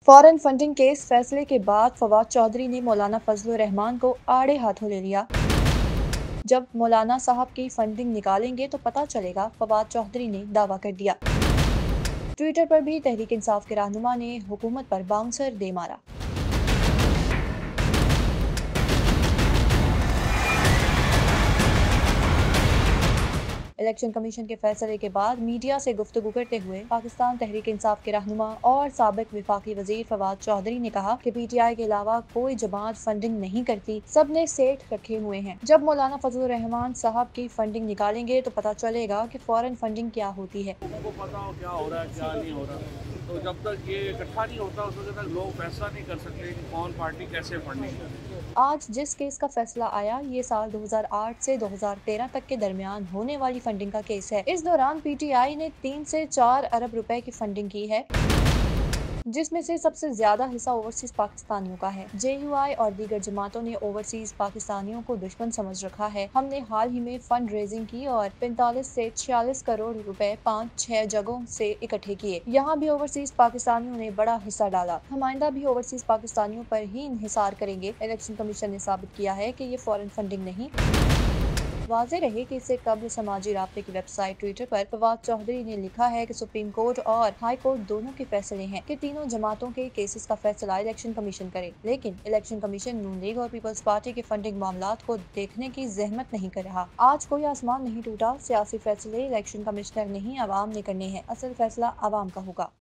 Foreign funding case फैसले के बाद फवाद चौधरी ने मौलाना फजलुर रहमान को आड़े हाथों ले लिया। जब मौलाना साहब की फंडिंग निकालेंगे तो पता चलेगा, फवाद चौधरी ने दावा कर दिया। ट्विटर पर भी तहरीक इंसाफ के रहनुमा ने हुकूमत पर बाउंसर दे मारा। इलेक्शन कमीशन के फैसले के बाद मीडिया से गुफ्तगू करते हुए पाकिस्तान तहरीक इंसाफ के रहनुमा और साबिक विफाकी वजीर फवाद चौधरी ने कहा कि पीटीआई के अलावा कोई जमात फंडिंग नहीं करती, सब ने सेठ रखे हुए हैं। जब मौलाना फजलुर रहमान साहब की फंडिंग निकालेंगे तो पता चलेगा कि फॉरेन फंडिंग क्या होती है। उनको पता हो क्या हो रहा है क्या नहीं हो रहा, तो जब तक ये इकट्ठा नहीं होता उस वक्त तक लोग फैसला नहीं कर सकते कि कौन पार्टी कैसे फंडिंग करे। आज जिस केस का फैसला आया, ये साल 2008 से 2013 तक के दरमियान होने वाली फंडिंग का केस है। इस दौरान पीटीआई ने 3 से 4 अरब रुपए की फंडिंग की है, जिसमें से सबसे ज्यादा हिस्सा ओवरसीज पाकिस्तानियों का है। जेयूआई और दीगर जमातों ने ओवरसीज पाकिस्तानियों को दुश्मन समझ रखा है। हमने हाल ही में फंड रेजिंग की और 45 से 46 करोड़ रुपए 5-6 जगहों से इकट्ठे किए। यहाँ भी ओवरसीज पाकिस्तानियों ने बड़ा हिस्सा डाला। हम आइंदा भी ओवरसीज पाकिस्तानियों पर ही इंहिसार करेंगे। इलेक्शन कमीशन ने साबित किया है कि ये फॉरेन फंडिंग नहीं। वाज़ेह रहे कि इससे कबल समाजी राब्ते की वेबसाइट ट्विटर पर फवाद चौधरी ने लिखा है कि सुप्रीम कोर्ट और हाई कोर्ट दोनों के फैसले हैं कि तीनों जमातों के केसेस का फैसला इलेक्शन कमीशन करे, लेकिन इलेक्शन कमीशन नून लीग और पीपल्स पार्टी के फंडिंग मामलात को देखने की जहमत नहीं कर रहा। आज कोई आसमान नहीं टूटा। सियासी फैसले इलेक्शन कमिश्नर नहीं, आवाम ने करने हैं। असल फैसला आवाम का होगा।